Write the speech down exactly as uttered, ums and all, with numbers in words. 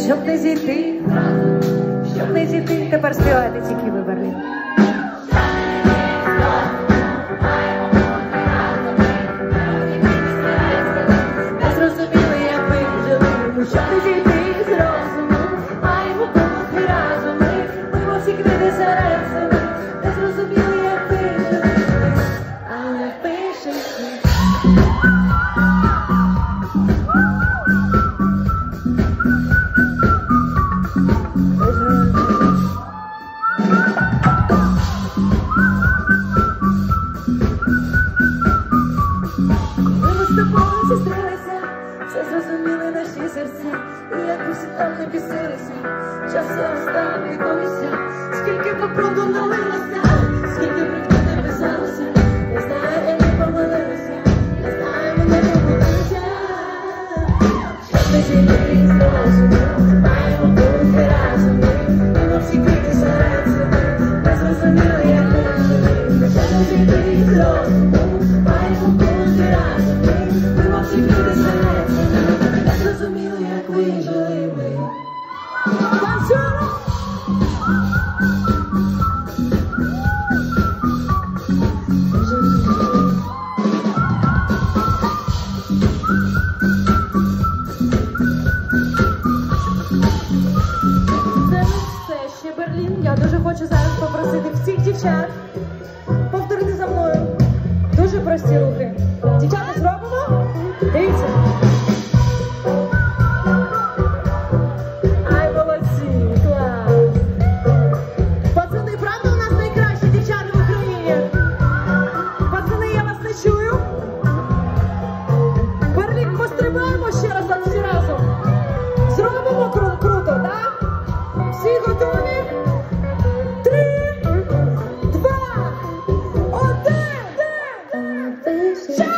щоб не зійти, щоб не зійти, тепер співайте тільки ви, Берлін. Не зрозуміли, як ми жили, щоб не зійти з розуму, маємо бути разом, ми мимо всі книги серцями. Не зрозуміли, як ми жили, але пишеться. Зустрілися, все зрозуміли наші серця, і як усі там не бісилися, часу останнє вікомісся, скільки попробу налилося, скільки брехні не писалося, не знаю, я не помилилася, не знаю, ми не помилилися, щоб не зійти з розуму, маємо бути разом, мимо всі крики серця, не зрозуміли, як ми жили, щоб не зійти з розуму, маємо бути разом. Всі люди серця, не зрозуміли, як ви жили ми. Танцюємо! Це все ще Берлін. Я дуже хочу зараз попросити всіх дівчат повторити за мною дуже прості рухи. Дівчата, зробимо? Дивіться. Ай, молодці, клас. Пацани, правда у нас найкращі дівчата в Україні? Пацани, я вас не чую. Берлін, пострибаємо ще раз так всі разом. Зробимо кру круто, так? Всі готові? Три, два, один. Ще!